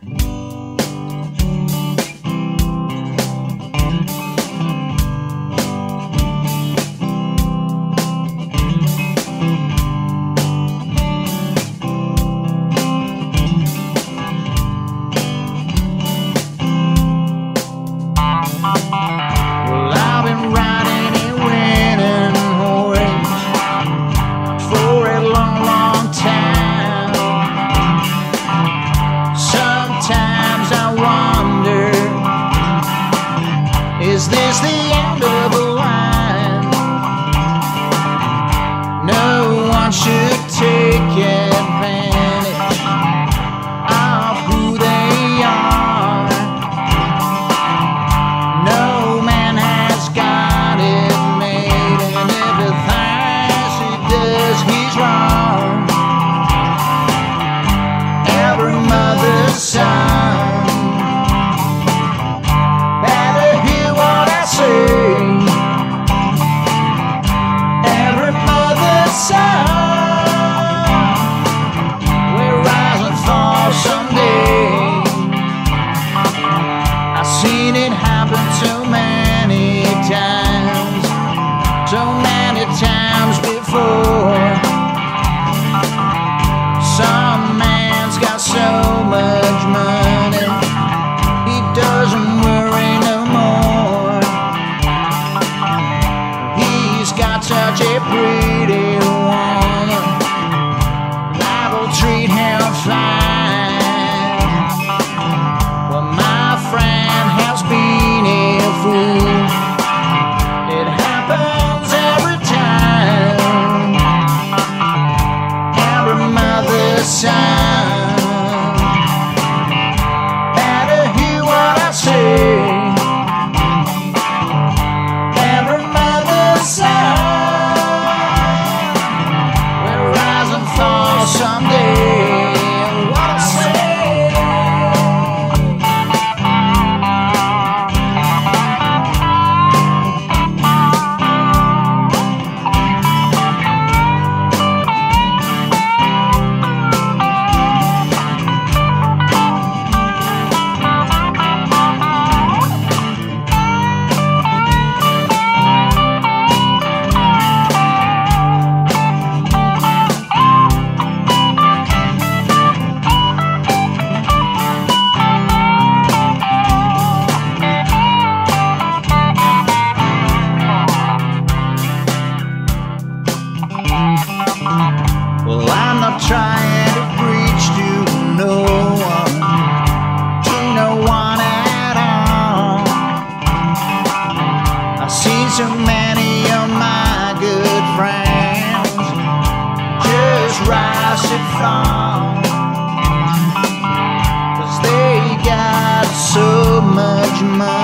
Well, I've been riding a winning horse for a long, long time. Sometimes I wonder, is this the end of the line? No one should take advantage of who they are. No man has got it made, and if he thinks he does, he's wrong. Every mother's son better hear what I say. Every mother's son will rise and fall someday. I've seen it happen so many times before. Some man's got so much money, he doesn't worry no more. He's got such a pretty woman, life will treat him fine. Well, my friend has been a fool. It happens every time. Every mother's son better hear what I say. Every mother's son will rise and fall someday. What I say. Well, I'm not trying to preach to no one at all. I've seen so many of my good friends just rise and fall, 'cause they got so much money.